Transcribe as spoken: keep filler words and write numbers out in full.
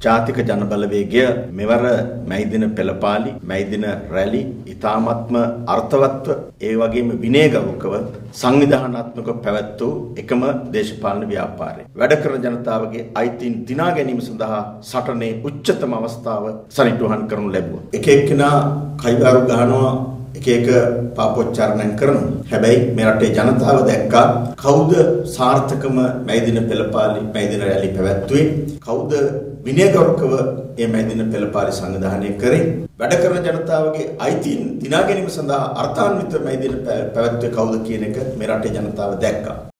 ජාතික ජනබලවේගය මෙවර මැයි දින පෙළපාලි මැයි දින රැලි ඉතාමත්ම අර්ථවත්ව ඒ වගේම විනයගරුකව සංවිධානාත්මකව පැවැත් වූ එකම දේශපාලන ව්‍යාපාරය. වැඩ කරන ජනතාවගේ අයිතීන් දිනා ගැනීම සඳහා සටනේ උච්චතම අවස්ථාව සනිටුහන් කරනු ලැබුවා. එක එක්කෙනා කයිවාරු ගහනවා එක එක පාපොච්චාරණය කරනවා. හැබැයි මේ රටේ ජනතාව දැක්කා කවුද සාර්ථකම මැයි දින පෙළපාලි මැයි දින රැලි පැවැත්වුවේ, කවුද විනයගරුකව මේ මැයි දින පෙළපාලි සංවිධානය කරේ, වැඩ කරන ජනතාවගේ අයිතීන් දිනා ගැනීම සඳහා අර්ථාන්විත මැයි දින පැවැත්වුවේ කවුද කියන එක මේ රටේ ජනතාව දැක්කා.